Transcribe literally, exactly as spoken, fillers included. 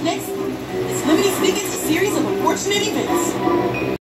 next. It's Lemony Snicket's series of unfortunate events.